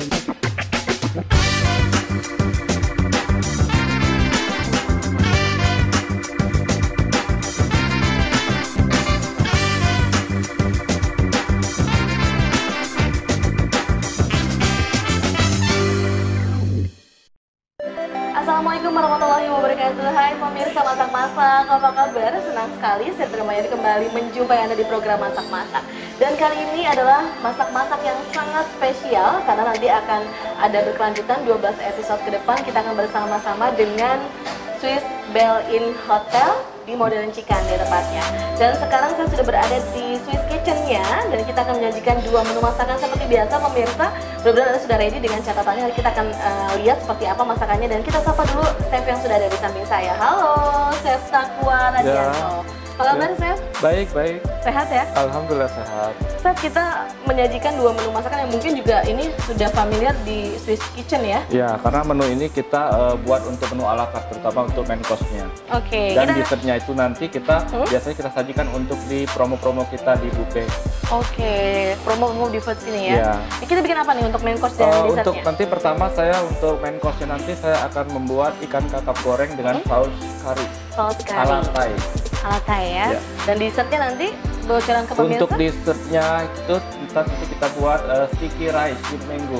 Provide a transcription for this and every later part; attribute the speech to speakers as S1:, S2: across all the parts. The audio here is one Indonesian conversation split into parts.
S1: Assalamualaikum warahmatullahi wabarakatuh. Hai pemirsa Masak-Masak, apa kabar? Senang sekali saya Mayani kembali menjumpai Anda di program Masak-Masak. Dan kali ini adalah masak-masak yang sangat spesial karena nanti akan ada berkelanjutan 12 episode ke depan. Kita akan bersama-sama dengan Swiss Belle Inn Hotel di Modern Cikande tepatnya. Dan sekarang saya sudah berada di Swiss Kitchen-nya dan kita akan menyajikan dua menu masakan seperti biasa pemirsa. Mudah-mudahan Anda sudah ready dengan catatannya. Kita akan lihat seperti apa masakannya dan kita sapa dulu chef yang sudah ada di samping saya. Halo, Chef Takwa Radianto. Apa kabar, Chef?
S2: Baik, baik.
S1: Sehat ya?
S2: Alhamdulillah sehat.
S1: Chef, kita menyajikan dua menu masakan yang mungkin juga ini sudah familiar di Swiss Kitchen ya?
S2: Ya, karena menu ini kita buat untuk menu ala carte, terutama untuk main course-nya.
S1: Oke.
S2: Dan dessertnya itu nanti kita biasanya kita sajikan untuk di promo-promo kita di buffet.
S1: Oke, promo-promo di food sini ya?
S2: Ya.
S1: Kita bikin apa nih untuk main course dan dessertnya?
S2: Untuk nanti pertama saya untuk main course-nya nanti saya akan membuat ikan kakap goreng dengan saus kari.
S1: Saus kari.
S2: Ala Thai.
S1: Ala Thai ya?
S2: Ya.
S1: Dan dessertnya nanti bocoran ke pemirsa?
S2: Untuk dessertnya itu nanti kita buat sticky rice with mango.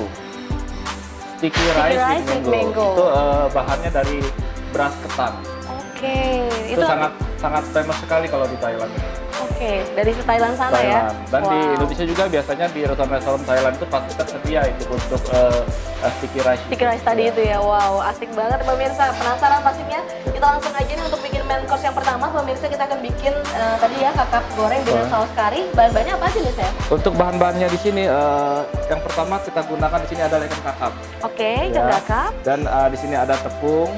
S2: Sticky rice with mango. Itu bahannya dari beras ketan.
S1: Oke.
S2: Itu sangat famous sekali kalau di Thailand.
S1: Oke, dari Thailand sana ya?
S2: Dan di Indonesia juga biasanya di restoran-restoran Thailand itu pasti tersedia itu untuk sticky rice.
S1: Sticky rice tadi itu ya, wow, asik banget pemirsa. Penasaran pastinya? Kita langsung aja nih untuk bikin main course yang pertama. Pemirsa kita akan bikin tadi ya kakap goreng dengan saus kari. Bahan-bahannya apa sih nih, Chef?
S2: Untuk bahan-bahannya di sini, yang pertama kita gunakan di sini adalah ikan kakap.
S1: Oke, ikan kakap.
S2: Dan di sini ada tepung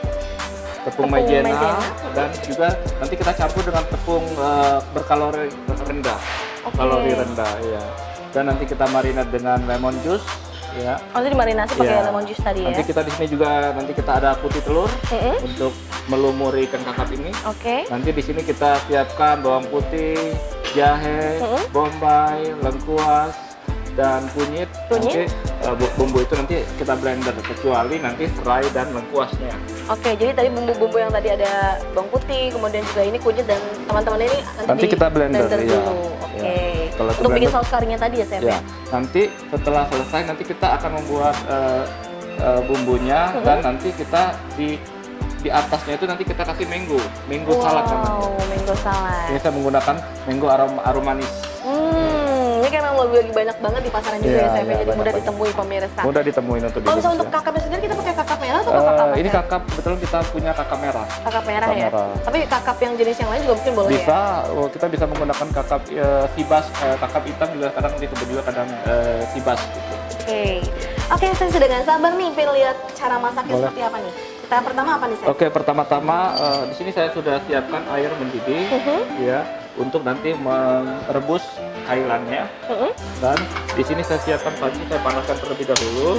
S2: maizena, dan juga nanti kita campur dengan tepung berkalori rendah, kalori rendah, ya. Dan nanti kita marinade dengan lemon juice, ya.
S1: Oh, itu dimarinasi pakai lemon juice tadi ya?
S2: Nanti kita di sini juga nanti kita ada putih telur untuk melumuri ikan kakap ini.
S1: Oke.
S2: Nanti di sini kita siapkan bawang putih, jahe, bombay, lengkuas, dan kunyit. Nanti bumbu itu nanti kita blender kecuali nanti serai dan lengkuasnya.
S1: Oke, jadi tadi bumbu-bumbu yang tadi ada bawang putih, kemudian juga ini kunyit dan teman-teman ini nanti
S2: kita blender
S1: dulu.
S2: Ya.
S1: Oke.
S2: Ya.
S1: Untuk bikin saus karinya tadi ya, Chef ya?
S2: Nanti setelah selesai nanti kita akan membuat bumbunya dan nanti kita di atasnya itu nanti kita kasih mango salad namanya.
S1: Wow, mango salad.
S2: Ini saya menggunakan mango aroma manis.
S1: Ini kan memang lebih banyak banget di pasaran juga ya, Chef. Jadi mudah ditemui pemirsa.
S2: Mudah ditemuin untuk di
S1: Kalau misalnya untuk kakapnya sendiri kita pakai kakap merah atau kakap apa?
S2: Ini kakap, kebetulan kita punya kakap merah.
S1: Kakap merah ya? Tapi kakap yang jenis yang lain juga mungkin boleh
S2: bisa,
S1: ya?
S2: Kita bisa menggunakan kakap sibas, kakap hitam juga kadang disebut juga kadang sibas gitu.
S1: Oke, saya sudah nggak sabar nih pengen lihat cara masaknya seperti apa nih. Kita pertama apa nih, Chef?
S2: Oke, pertama-tama di sini saya sudah siapkan air mendidih ya untuk nanti merebus kailannya. Dan di sini saya siapkan panci, saya panaskan terlebih dahulu.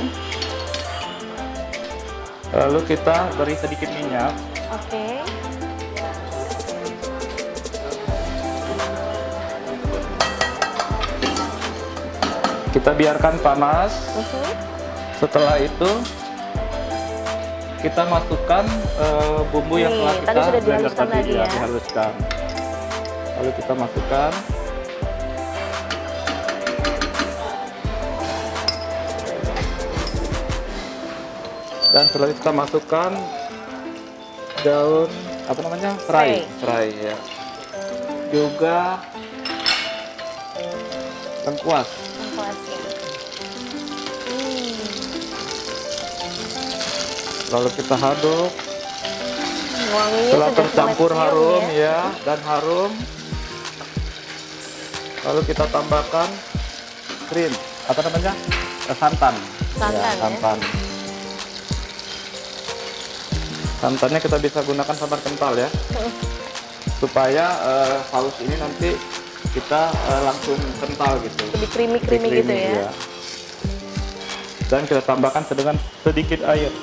S2: Lalu kita beri sedikit minyak.
S1: Oke.
S2: Kita biarkan panas. Setelah itu kita masukkan bumbu yang telah kita blender tadi ya, dihaluskan. Lalu kita masukkan. Dan setelah itu kita masukkan daun apa namanya? Serai ya. Juga lengkuas. Lalu kita aduk. Setelah tercampur harum ya, dan harum. Lalu kita tambahkan krim, apa namanya? Santan. Santan. Santannya kita bisa gunakan santan kental ya. Supaya saus ini nanti kita langsung kental gitu. Lebih
S1: creamy gitu ya.
S2: Dan kita tambahkan dengan sedikit air.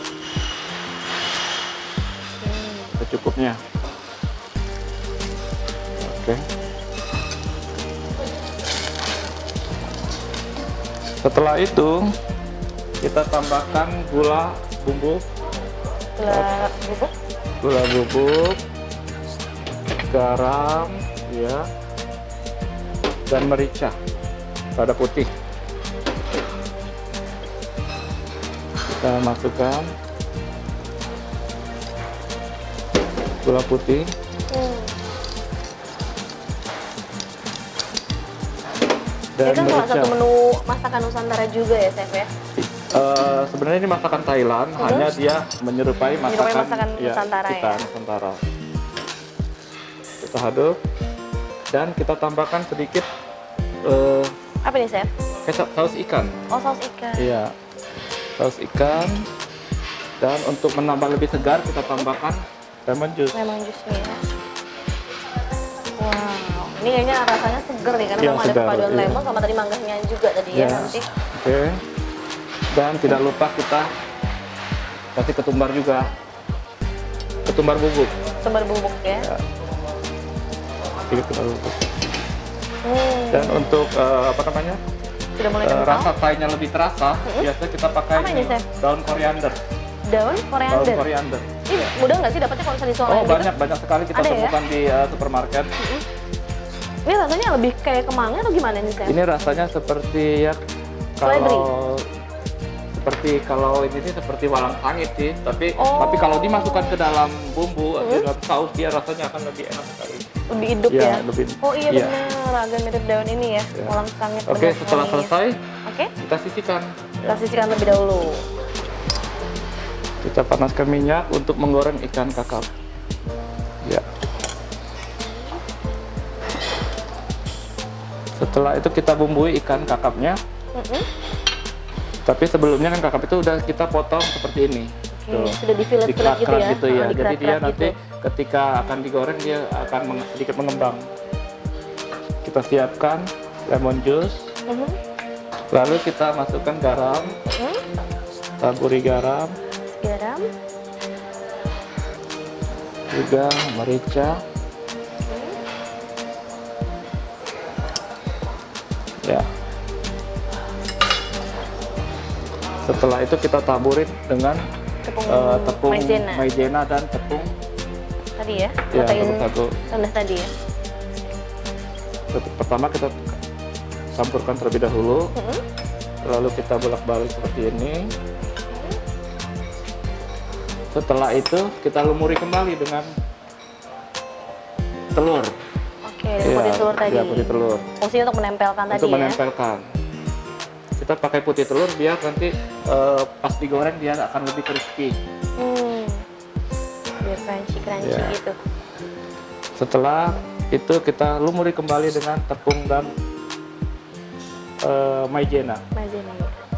S2: Secukupnya. Oke. Setelah itu kita tambahkan gula bubuk, garam, ya, dan merica, lada putih. Kita masukkan gula putih.
S1: Ini kan salah satu menu masakan Nusantara juga ya, Chef ya?
S2: Sebenarnya ini masakan Thailand, hanya dia menyerupai masakan
S1: Nusantara
S2: kita,
S1: ya?
S2: Nusantara. Kita aduk dan kita tambahkan sedikit
S1: apa nih, Chef?
S2: kecap saus ikan.
S1: Oh, saus ikan.
S2: Iya, saus ikan. Dan untuk menambah lebih segar kita tambahkan lemon juice.
S1: Lemon juice-nya ya. Wow, ini kayaknya rasanya seger nih karena
S2: Iya,
S1: memang ada
S2: segar,
S1: perpaduan
S2: iya.
S1: lemon sama tadi mangganya juga tadi ya nanti.
S2: Oke. Dan tidak lupa kita kasih ketumbar juga. Ketumbar bubuk.
S1: Ketumbar bubuk ya.
S2: Ya. Sedikit ketumbar bubuk. Dan untuk apa namanya?
S1: Sudah mulai kental.
S2: Rasa Thai-nya lebih terasa, biasanya kita pakai
S1: Apa ini, Chef?
S2: daun koriander.
S1: Daun koriander.
S2: Daun koriander.
S1: Ini mudah nggak sih dapatnya kalau misalnya di Solo
S2: Oh,
S1: gitu?
S2: banyak sekali kita
S1: Ada ya?
S2: temukan di supermarket.
S1: Ini rasanya lebih kayak kemangi atau gimana nih, Chef?
S2: Ini rasanya seperti ya kalau ini seperti walang sangit sih, tapi kalau dimasukkan ke dalam bumbu atau dalam saus dia rasanya akan lebih enak sekali.
S1: Lebih hidup
S2: Ya,
S1: ya?
S2: lebih-
S1: Oh iya
S2: iya.
S1: benar, agak mirip daun ini ya,
S2: Ya.
S1: walang sangit.
S2: Oke,
S1: benar
S2: setelah
S1: wanginya.
S2: selesai
S1: Oke,
S2: kita sisihkan.
S1: kita sisihkan lebih dahulu.
S2: Kita panaskan minyak untuk menggoreng ikan kakap. Ya. Setelah itu kita bumbui ikan kakapnya. Tapi sebelumnya kan kakap itu udah kita potong seperti ini.
S1: Oke, sudah di-fillet-fillet gitu ya?
S2: Gitu ya.
S1: Oh,
S2: Jadi dia
S1: dikerat-kerat
S2: nanti
S1: gitu.
S2: ketika akan digoreng dia akan sedikit mengembang. Kita siapkan lemon juice. Lalu kita masukkan garam. Taburi garam.
S1: Garam.
S2: Juga merica. Ya. Setelah itu kita taburin dengan tepung maizena dan tepung
S1: tadi ya?
S2: ya,
S1: Protein
S2: satu.
S1: rendah tadi ya?
S2: Pertama kita campurkan terlebih dahulu, lalu kita bolak-balik seperti ini. Setelah itu kita lumuri kembali dengan telur.
S1: Oke, dengan putih telur tadi.
S2: Ya, putih telur.
S1: Fungsinya untuk menempelkan tadi
S2: Untuk
S1: ya?
S2: menempelkan. Kita pakai putih telur biar nanti pas digoreng dia akan lebih crispy.
S1: Biar crunchy
S2: Ya.
S1: gitu.
S2: Setelah itu kita lumuri kembali dengan tepung dan maizena.
S1: Maizena.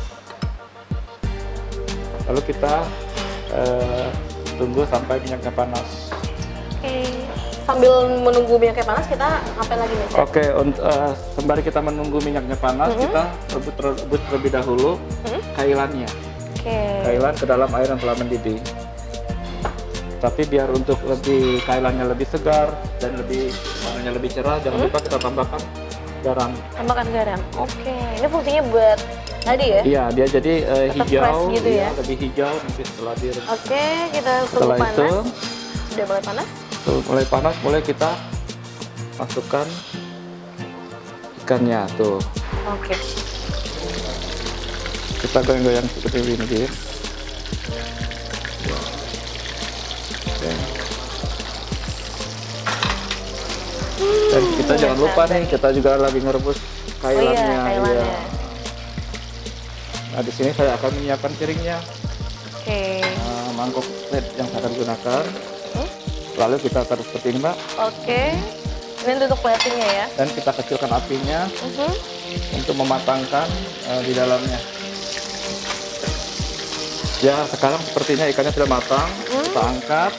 S2: Lalu kita tunggu sampai minyaknya panas.
S1: Oke. Sambil menunggu minyaknya panas, kita ngapain lagi nih, Chef?
S2: Oke, sembari kita menunggu minyaknya panas, kita rebus terlebih dahulu kailannya.
S1: Oke.
S2: Kailan ke dalam air yang telah mendidih. Tapi biar untuk kailannya lebih segar dan warnanya lebih cerah, jangan lupa kita tambahkan garam.
S1: Tambahkan garam. Oke. Ini fungsinya buat tadi ya?
S2: Iya, dia jadi
S1: Tetap
S2: hijau,
S1: fresh gitu ya?
S2: lebih hijau nanti setelah direbus.
S1: Oke, kita tunggu
S2: Setelah
S1: panas.
S2: itu,
S1: Sudah mulai panas?
S2: mulai panas, mulai kita masukkan ikannya tuh.
S1: Oke.
S2: Kita goyang-goyang seperti ini, Dir. Oke. Dan kita jangan lupa nih, kita juga lagi ngerebus kailannya.
S1: kailannya.
S2: Iya. Nah, di sini saya akan menyiapkan piringnya.
S1: Oke.
S2: Nah, mangkok plate yang saya akan gunakan. Lalu kita taruh seperti ini, Mbak.
S1: Oke. Ini untuk platingnya ya?
S2: Dan kita kecilkan apinya untuk mematangkan di dalamnya. Ya, sekarang sepertinya ikannya sudah matang. Kita angkat.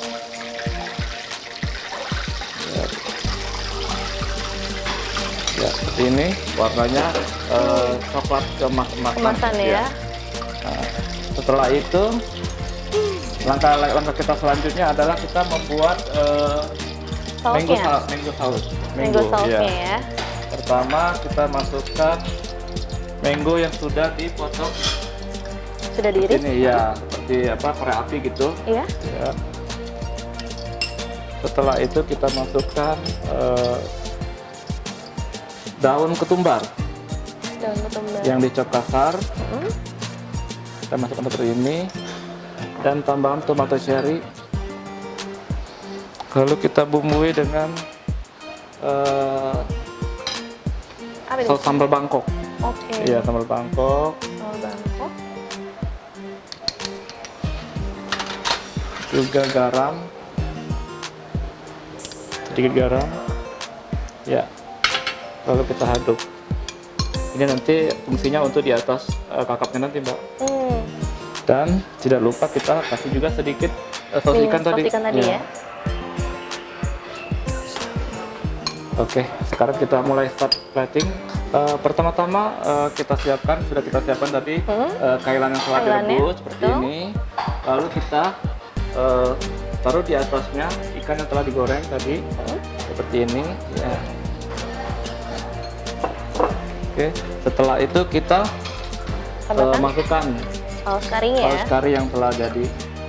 S2: Ya, seperti ini. Warnanya coklat
S1: Kemasan ya?
S2: Nah, setelah itu, langkah kita selanjutnya adalah kita membuat mango
S1: sausnya ya?
S2: Pertama kita masukkan mango yang sudah dipotong
S1: Sudah diiris?
S2: Ini ya, seperti apa, korek api gitu.
S1: Iya.
S2: Ya. Setelah itu kita masukkan daun ketumbar.
S1: Daun ketumbar.
S2: Yang dicop kasar. Kita masukkan seperti ini. Dan tambahan tomato cherry. Lalu kita bumbui dengan saus sambal Bangkok.
S1: Oke.
S2: Iya, sambal Bangkok.
S1: Sambal Bangkok.
S2: Juga garam. Sedikit garam. Ya. Lalu kita aduk. Ini nanti fungsinya untuk di atas kakapnya nanti, Mbak. Dan tidak lupa kita kasih juga sedikit saus ikan tadi.
S1: Saus ikan tadi ya.
S2: Oke, sekarang kita mulai start plating. Pertama-tama kita siapkan tadi kailan yang telah direbus seperti ini. Lalu kita taruh di atasnya ikan yang telah digoreng tadi seperti ini. Ya. Oke, setelah itu kita masukkan
S1: saus kari ya.
S2: Saus kari yang telah jadi.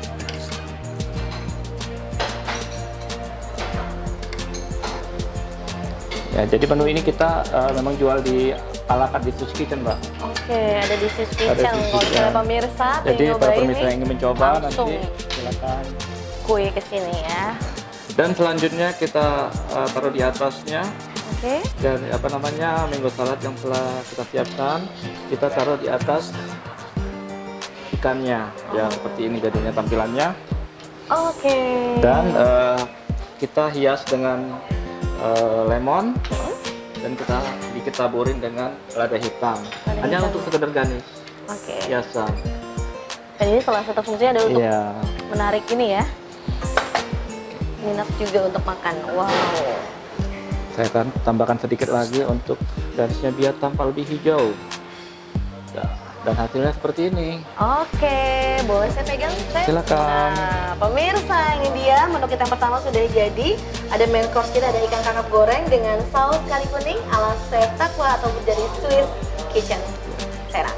S2: Ya, jadi menu ini kita memang jual di ala carte di Swiss Kitchen, Mbak.
S1: Oke, ada di Swiss Kitchen. Kalau misalnya pemirsa
S2: jadi
S1: nyoba
S2: para pemirsa
S1: ini,
S2: yang ingin mencoba
S1: langsung
S2: nanti silakan
S1: kue ke sini ya.
S2: Dan selanjutnya kita taruh di atasnya.
S1: Oke.
S2: Dan apa namanya, mango salad yang telah kita siapkan, kita taruh di atas ikannya. Ya, seperti ini jadinya tampilannya.
S1: Oke.
S2: Dan kita hias dengan lemon dan kita sedikit taburin dengan lada hitam. Hanya untuk sekedar garnish.
S1: Oke.
S2: Hiasan.
S1: Dan ini salah satu fungsinya adalah untuk menarik ini ya. Minat juga untuk makan. Wow.
S2: Saya akan tambahkan sedikit lagi untuk garnishnya biar tampak lebih hijau. Dan hasilnya seperti ini.
S1: Oke, boleh saya pegang, Chef?
S2: Silakan.
S1: Nah, pemirsa, ini dia menu kita yang pertama sudah jadi. Ada main course kita, ada ikan kakap goreng dengan saus kari kuning ala Chef Takwa atau dari Swiss Kitchen. Serang.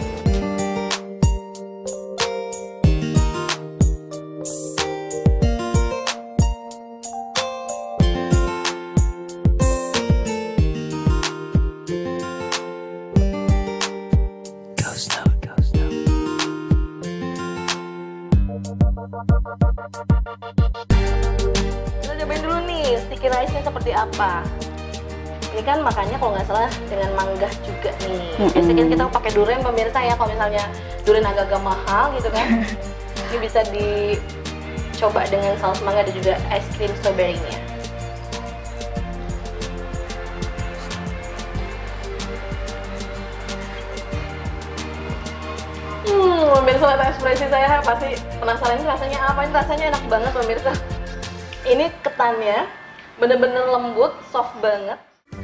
S1: Kita cobain dulu nih sticky rice-nya seperti apa. Ini kan makannya kalau nggak salah dengan mangga juga nih. Biasanya kan kita pakai durian pemirsa ya, kalau misalnya durian agak-agak mahal gitu kan. Ini bisa dicoba dengan saus mangga dan juga es krim strawberry-nya. Pemirsa, lihat ekspresi saya pasti penasaran ini rasanya apa. Ini rasanya enak banget pemirsa. Ini ketannya bener-bener lembut, soft banget.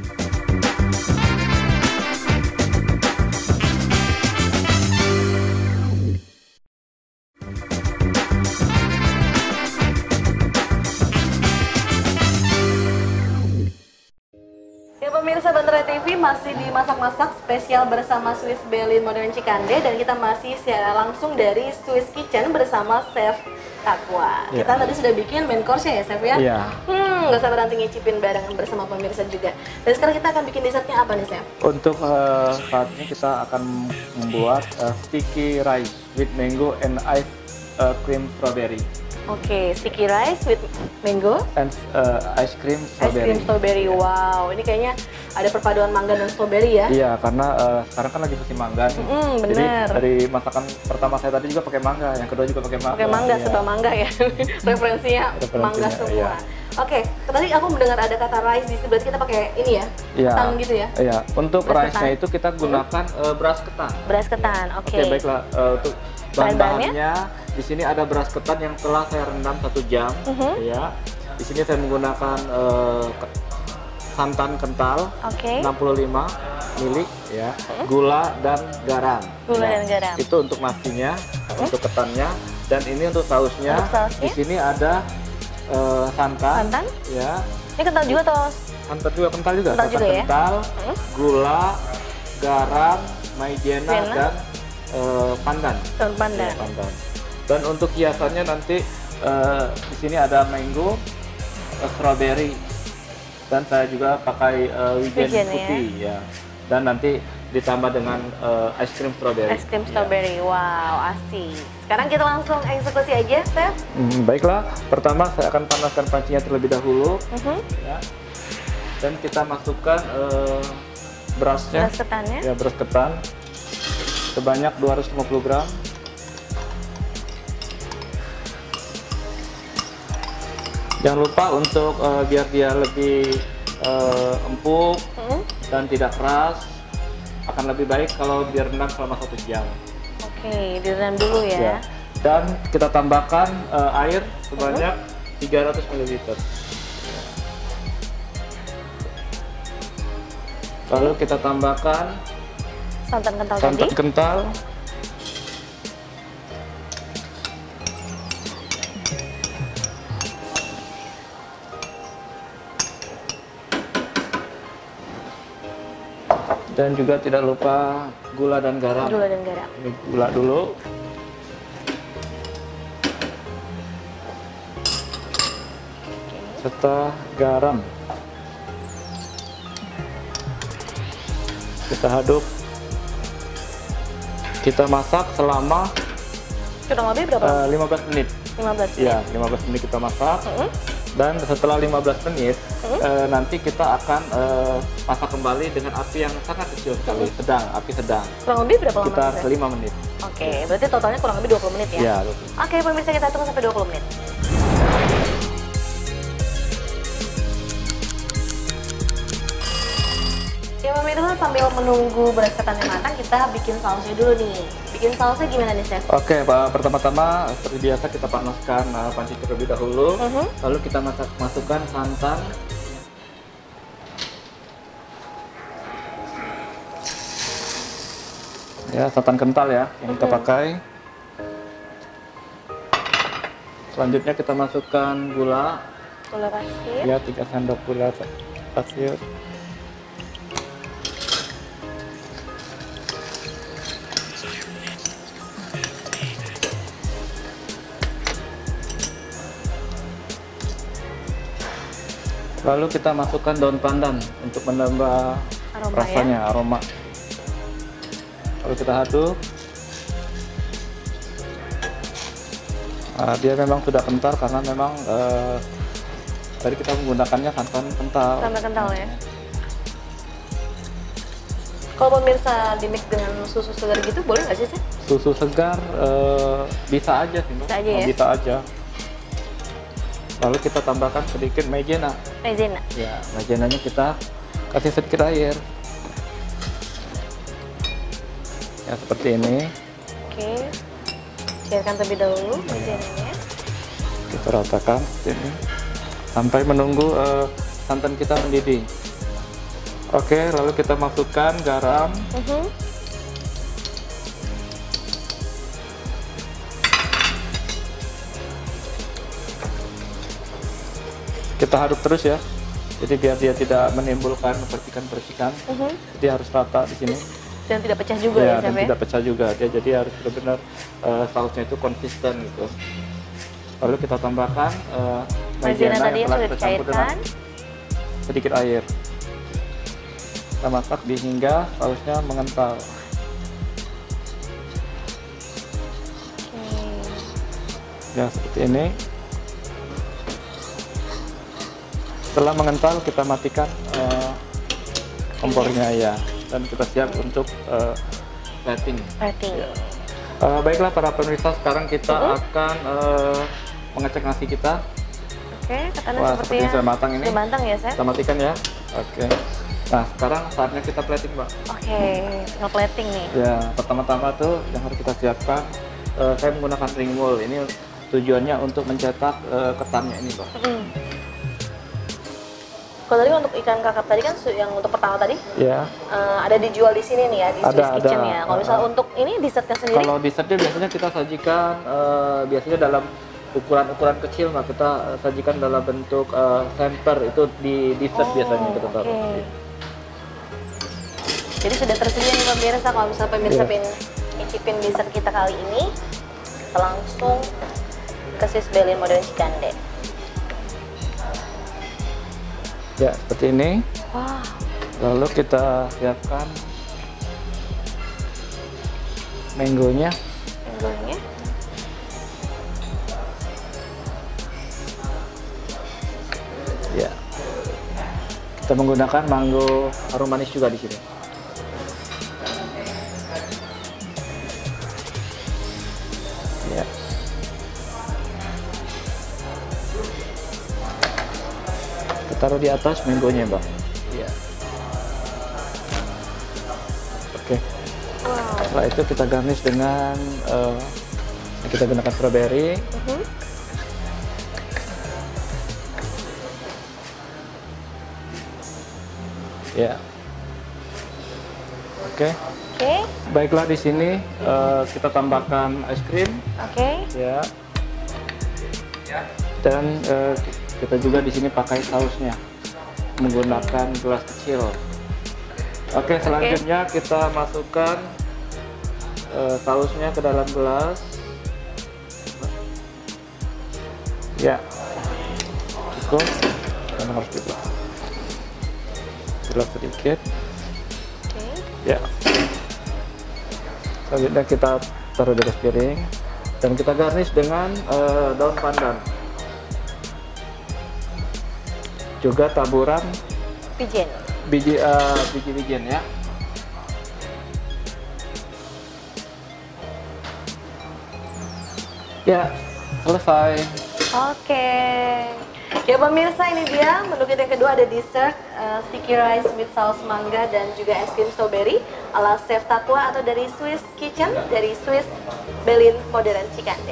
S1: Ya pemirsa Banterai TV, masih di Masak-Masak spesial bersama Swiss Berlin Modern Cikande, dan kita masih secara langsung dari Swiss Kitchen bersama Chef Takwa.
S2: Yeah.
S1: Kita tadi sudah bikin main course-nya ya, Chef ya?
S2: Iya.
S1: Nggak sabar nanti ngicipin barengan bersama pemirsa juga. Dan sekarang kita akan bikin dessertnya apa nih, Chef?
S2: Untuk saat ini kita akan membuat sticky rice with mango and ice cream strawberry.
S1: Oke, sticky rice with mango
S2: And ice cream
S1: ice
S2: strawberry.
S1: cream strawberry. Wow, ini kayaknya ada perpaduan mangga dan strawberry ya?
S2: Iya, karena sekarang kan lagi musim mangga nih. Jadi
S1: bener.
S2: dari masakan pertama saya tadi juga pakai mangga, yang kedua juga pakai mangga.
S1: Pakai mangga,
S2: Iya.
S1: serba mangga ya. Referensinya mangga semua.
S2: Iya.
S1: Oke, tadi aku mendengar ada kata rice di sebelah, kita pakai ini ya?
S2: Iya.
S1: Ketan gitu ya?
S2: Iya, untuk
S1: Beras
S2: rice-nya
S1: ketan.
S2: itu kita gunakan beras ketan.
S1: Beras ketan, oke.
S2: Oke, baiklah. Untuk
S1: Bahan-bahannya?
S2: bahan-bahannya di sini ada beras ketan yang telah saya rendam 1 jam. Ya. Di sini saya menggunakan santan kental
S1: Oke.
S2: 65 ml, ya, gula dan garam.
S1: Gula
S2: Ya,
S1: dan garam.
S2: Itu untuk nasinya, untuk ketannya, dan ini untuk sausnya.
S1: Untuk sausnya?
S2: Di sini ada santan.
S1: Santan?
S2: Ya.
S1: Ini kental juga toh?
S2: Santan juga kental juga.
S1: Kental
S2: Santan
S1: juga ya?
S2: kental, gula, garam, maizena
S1: Maizena.
S2: dan pandan.
S1: Daun pandan.
S2: Ya, pandan. Dan untuk hiasannya nanti di sini ada mango, strawberry, dan saya juga pakai wijen putih ya. Dan nanti ditambah dengan es krim strawberry.
S1: Es krim strawberry, ya. Wow, asik. Sekarang kita langsung eksekusi aja, Chef.
S2: Baiklah, pertama saya akan panaskan pancinya terlebih dahulu. Ya. Dan kita masukkan berasnya.
S1: Beras ketannya.
S2: Ya, beras ketan sebanyak 250 gram. Jangan lupa untuk biar dia lebih empuk dan tidak keras, akan lebih baik kalau direndam selama 1 jam.
S1: Oke, direndam dulu ya.
S2: Dan kita tambahkan air sebanyak 300 ml. Lalu kita tambahkan
S1: santan kental
S2: santan kental. Dan juga tidak lupa gula dan garam.
S1: Gula dan garam.
S2: Ini gula dulu. Serta garam. Kita aduk. Kita masak selama
S1: kurang lebih berapa?
S2: 15 menit.
S1: 15 menit.
S2: Ya, 15 menit kita masak. Dan setelah 15 menit nanti kita akan masak kembali dengan api yang sangat kecil sekali, sedang, api sedang.
S1: Kurang lebih berapa lama?
S2: Sekitar 5 menit.
S1: Oke, berarti totalnya kurang lebih 20 menit ya?
S2: Iya,
S1: Oke, pemirsa, kita tunggu sampai 20 menit. Ya pemirsa, sambil menunggu beras ketannya matang, kita bikin sausnya dulu nih. Bikin sausnya gimana nih, Chef?
S2: Oke, pertama-tama seperti biasa kita panaskan panci terlebih dahulu. Lalu kita masukkan santan. Ya, santan kental ya yang kita pakai. Selanjutnya kita masukkan gula.
S1: Gula pasir.
S2: Ya, 3 sendok gula pasir. Lalu kita masukkan daun pandan untuk menambah rasanya, aroma. Lalu kita aduk. Dia memang sudah kental karena memang tadi kita menggunakannya santan kental.
S1: Santan kental ya. Kalau pemirsa di mix dengan susu segar gitu boleh nggak sih, Chef?
S2: Susu segar bisa aja sih,
S1: bisa aja ya?
S2: Bisa aja. Lalu kita tambahkan sedikit maizena.
S1: Maizena. Ya,
S2: maizenanya kita kasih sedikit air. Ya, seperti ini.
S1: Oke. Cairkan terlebih dahulu maizenanya.
S2: Kita ratakan seperti ini. Sampai menunggu santan kita mendidih. Oke, lalu kita masukkan garam. Kita aduk terus ya, jadi biar dia tidak menimbulkan percikan-percikan. Jadi harus rata di sini.
S1: Dan tidak pecah juga ya,
S2: dan tidak pecah juga. Dia jadi harus benar-benar sausnya itu konsisten gitu. Lalu kita tambahkan maizena yang telah tercampur dengan sedikit air. Kita masak hingga sausnya mengental. Ya, seperti ini. Setelah mengental, kita matikan kompornya ya, dan kita siap untuk plating.
S1: Ya.
S2: Baiklah para pemirsa, sekarang kita akan mengecek nasi kita.
S1: Oke, ketannya sepertinya
S2: sudah matang ini.
S1: Sudah matang ya, Chef?
S2: Kita matikan ya. Oke. Nah, sekarang saatnya kita plating, Mbak.
S1: Oke, tinggal plating nih.
S2: Ya, pertama-tama tuh yang harus kita siapkan, saya menggunakan ring wool. Ini tujuannya untuk mencetak ketannya ini, Mbak.
S1: Kalau tadi untuk ikan kakap tadi kan yang untuk pertama tadi,
S2: ya,
S1: ada dijual di sini nih ya, di Swiss Kitchen ya. Kalau misalnya untuk ini dessertnya sendiri?
S2: Kalau dessertnya biasanya kita sajikan biasanya dalam ukuran kecil, Mbak. Kita sajikan dalam bentuk hamper, itu di dessert biasanya kita taruh.
S1: Jadi sudah tersedia nih pemirsa, kalau misalnya pemirsa pengen nyicipin dessert kita kali ini, kita langsung ke Swiss Berlin Modern Cikande.
S2: Ya, seperti ini.
S1: Wow.
S2: Lalu kita siapkan mangonya.
S1: Mangonya.
S2: Ya. Kita menggunakan mango harum manis juga di sini. Ya. Kita taruh di atas mangonya, Bang. Ya. Oke.
S1: Wow.
S2: Setelah itu kita garnish dengan kita gunakan strawberry. Ya. Oke.
S1: Oke.
S2: Baiklah, di sini kita tambahkan es krim.
S1: Oke.
S2: Ya. Dan kita juga di sini pakai sausnya menggunakan gelas kecil. Oke, selanjutnya kita masukkan sausnya ke dalam gelas. Ya, cukup. Dan harus dibelah. Belah sedikit.
S1: Oke.
S2: Ya. Selanjutnya kita taruh di atas piring dan kita garnish dengan daun pandan. Juga taburan biji-bijian ya. Ya, selesai.
S1: Oke. Ya pemirsa, ini dia menu kita yang kedua, ada dessert sticky rice with saus mangga dan juga es krim strawberry ala Chef Taqwa atau dari Swiss Kitchen dari Swiss Berlin Modern Cikande.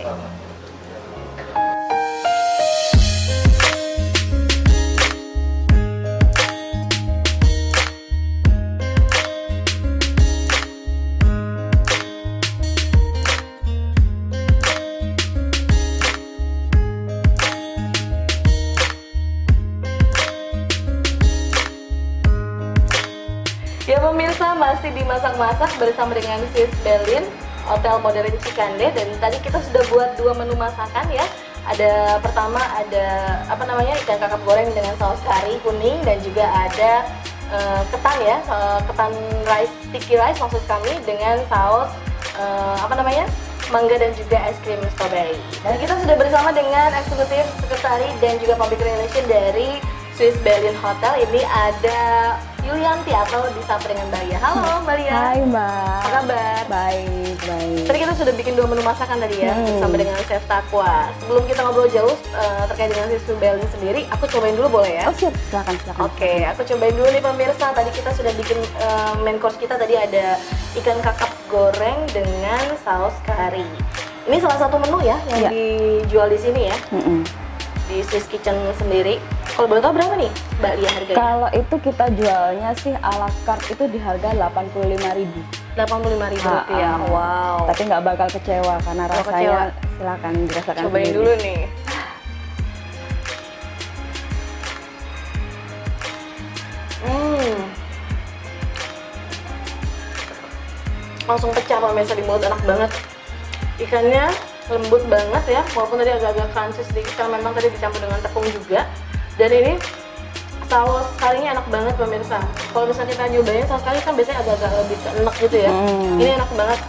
S1: Ya pemirsa, masih dimasak-masak bersama dengan Swiss Berlin Hotel Modern Cikande, dan tadi kita sudah buat dua menu masakan ya. Ada pertama ada ikan kakap goreng dengan saus kari kuning, dan juga ada ketan ya, ketan rice, sticky rice maksud kami, dengan saus mangga dan juga es krim strawberry. Dan kita sudah bersama dengan eksekutif sekretari dan juga public relation dari Swiss Berlin Hotel. Ini ada Yulianti atau disapa dengan Mbak Lia. Halo Mbak Lia.
S3: Hai Mbak.
S1: Apa kabar?
S3: Baik, baik.
S1: Tadi kita sudah bikin dua menu masakan tadi ya, bersama dengan Chef Taqwa. Sebelum kita ngobrol jauh terkait dengan Swiss Berlin sendiri, aku cobain dulu boleh ya?
S3: Oh siap, silakan.
S1: Oke, aku cobain dulu nih pemirsa. Tadi kita sudah bikin main course kita, tadi ada ikan kakap goreng dengan saus kari. Ini salah satu menu ya yang dijual di sini ya, di Swiss Kitchen sendiri. Kalau boleh tahu berapa nih Mbak Lia harganya?
S3: Kalau itu kita jualnya sih ala carte itu di harga 85.000.
S1: 85.000 rupiah. Wow.
S3: Tapi nggak bakal kecewa karena
S1: Nggak
S3: rasanya
S1: kecewa.
S3: silakan dirasakan
S1: Cobain
S3: sendiri.
S1: dulu nih. Langsung pecah pemirsa di mulut, enak banget. Ikannya lembut banget ya, walaupun tadi agak-agak crunchy sedikit karena memang tadi dicampur dengan tepung juga. Dan ini saus karinya enak banget pemirsa. Kalau misalnya kita nyobain saus kari kan biasanya agak-agak lebih enak gitu ya. Ini enak banget,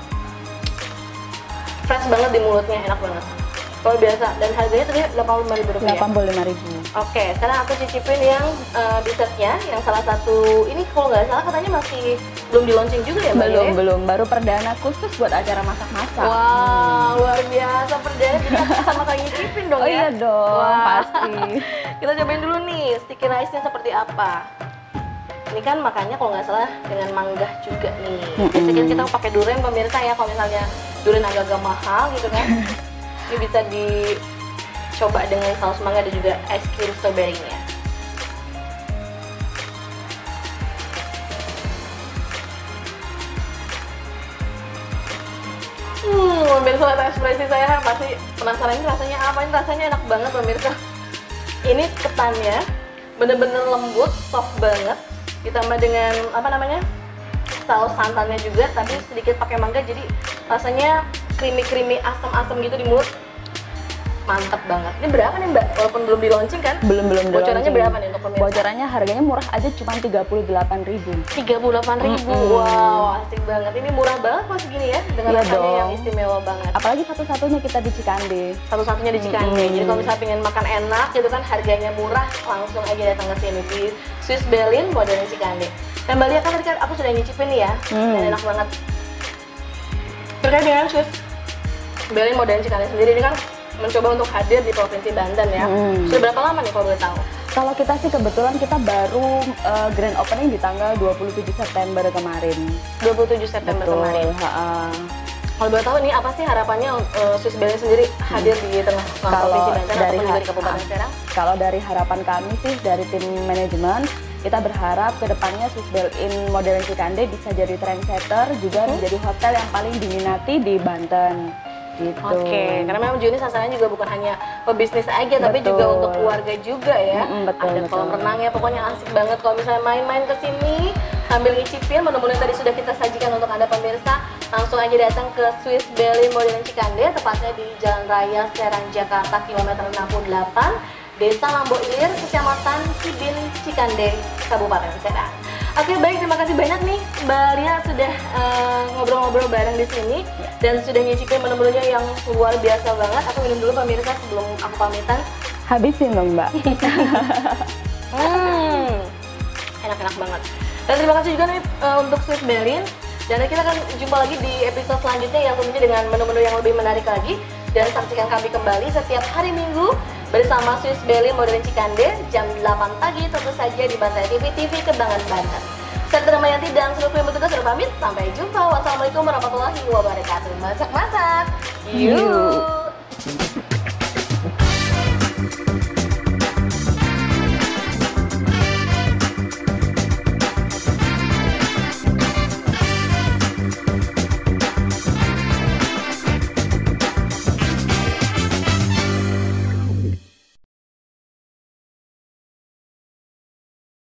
S1: fresh banget di mulutnya, enak banget. Kalau biasa, dan harganya tadi Rp85.000.
S3: 85.000.
S1: Oke, sekarang aku cicipin yang dessertnya, yang salah satu ini kalau nggak salah katanya masih belum di launching juga ya Mbak?
S3: Belum, baru perdana khusus buat acara masak-masak.
S1: Wah, luar biasa perdana, kita sama kali nyicipin dong
S3: Oh
S1: ya?
S3: iya dong,
S1: Wah.
S3: pasti.
S1: Kita cobain dulu nih, sticky rice-nya seperti apa. Ini kan makannya kalau nggak salah dengan mangga juga nih. Biasanya kita pakai durian pemirsa ya, kalau misalnya durian agak-agak mahal gitu kan. Ini bisa dicoba dengan saus mangga dan juga es krim strawberry-nya. Pemirsa, lihat ekspresi saya pasti penasaran ini rasanya apa. Ini rasanya enak banget pemirsa. Ini ketannya bener-bener lembut, soft banget, ditambah dengan saus santannya juga, tapi sedikit pakai mangga, jadi rasanya creamy asam-asam gitu di mulut. Mantap banget. Ini berapa nih Mbak? Walaupun belum di launching kan?
S3: Belum
S1: Bocorannya
S3: di-launching.
S1: berapa nih untuk pemirsa?
S3: Bocorannya harganya murah aja cuma 38.000.
S1: 38.000. Wow, asik banget. Ini murah banget pas segini ya, dengan
S3: Iya
S1: rasanya
S3: dong.
S1: yang istimewa banget.
S3: Apalagi satu-satunya kita di Cikande.
S1: Satu-satunya di Cikande. Jadi kalau misalnya pengen makan enak gitu kan, harganya murah, langsung aja datang ke sini di Swiss Berlin Modern Cikande. Dan Mbak Lia kan tadi kan aku sudah nyicipin nih ya, dan enak banget. Terkait dengan Swiss Berlin Modern Cikande sendiri, ini kan mencoba untuk hadir di Provinsi Banten ya. Sudah berapa lama nih kalau boleh tahu?
S3: Kalau kita sih kebetulan kita baru grand opening di tanggal 27 September kemarin.
S1: 27 September kemarin. Kalau boleh tahu nih apa sih harapannya Swiss Berlin sendiri hadir di tengah Provinsi Banten ataupun juga di Kabupaten Serang?
S3: Kalau dari harapan kami sih dari tim manajemen, kita berharap kedepannya Swiss Berlin Modern Cikande bisa jadi trendsetter, juga menjadi hotel yang paling diminati di Banten. Gitu.
S1: Oke, karena memang Juni sasarannya juga bukan hanya pebisnis aja, tapi juga untuk keluarga juga ya. Ada kolam renang ya, pokoknya asik banget kalau misalnya main-main ke sini sambil ngicipin menu-menu yang tadi sudah kita sajikan untuk Anda pemirsa. Langsung aja datang ke Swiss Berlin Modern Cikande, tepatnya di Jalan Raya Serang, Jakarta, kilometer 68, Desa Lambo Ilir, Kecamatan Cibin, Cikande, Kabupaten Serang. Oke, baik, terima kasih banyak nih Mbak Lia sudah ngobrol-ngobrol bareng di sini dan sudah nyicipin menu-menunya yang luar biasa banget. Aku minum dulu pemirsa sebelum aku pamitan.
S3: Habisin dong Mbak.
S1: Enak-enak banget. Dan terima kasih juga nih untuk Swiss Berlin. Dan kita akan jumpa lagi di episode selanjutnya yang tentunya dengan menu-menu yang lebih menarik lagi. Dan saksikan kami kembali setiap hari Minggu bersama Swiss Berlin Modern Cikande jam 8 pagi tentu saja di Bantai TV Kembangan Banten. Saya Dramayanti dan seluruh kru yang bertugas sudah pamit. Sampai jumpa. Wassalamualaikum warahmatullahi wabarakatuh. Masak-masak. Yuk.